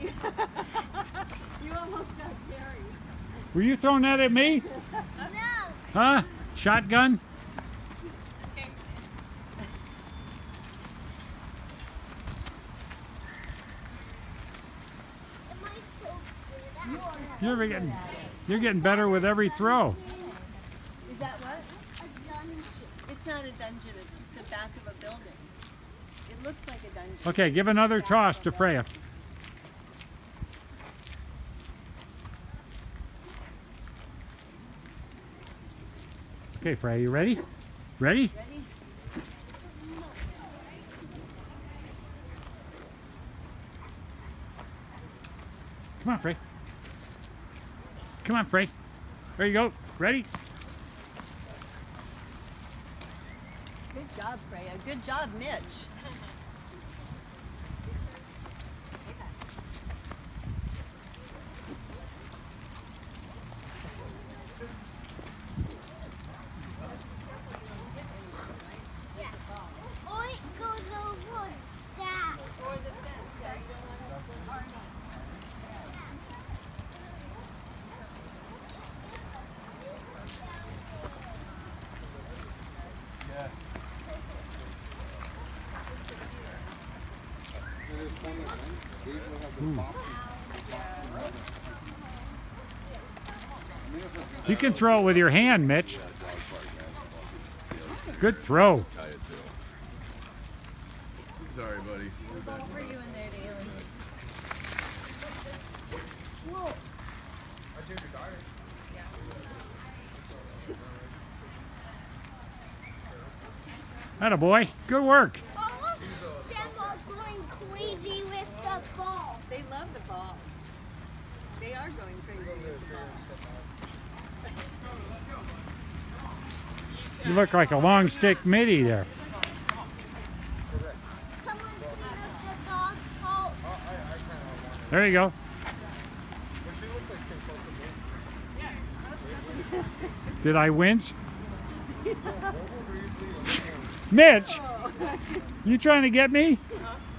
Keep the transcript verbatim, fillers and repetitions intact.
You almost got Jerry. Were you throwing that at me? No. Huh? Shotgun? Am I so good? You are You're getting, you're getting better with every throw. Is that what? A dungeon. It's not a dungeon, it's just the back of a building. It looks like a dungeon. Okay, give another toss to Freya. Okay, Freya, you ready? Ready? Ready? Come on, Frey. Come on, Frey. There you go. Ready? Good job, Freya. Good job, Mitch. Yeah. Or it goes over that. Or the fence. Yeah, you don't want to go Arnie. You can throw it with your hand, Mitch. Good throw. Sorry, buddy. What were you in there, Daly? Whoa. Atta boy. Good work. All of them are going crazy with the ball. They love the balls. They are going crazy with the balls. You look like a long stick midi there. Come on, the dog out. There you go. Did I wince? Mitch, you trying to get me?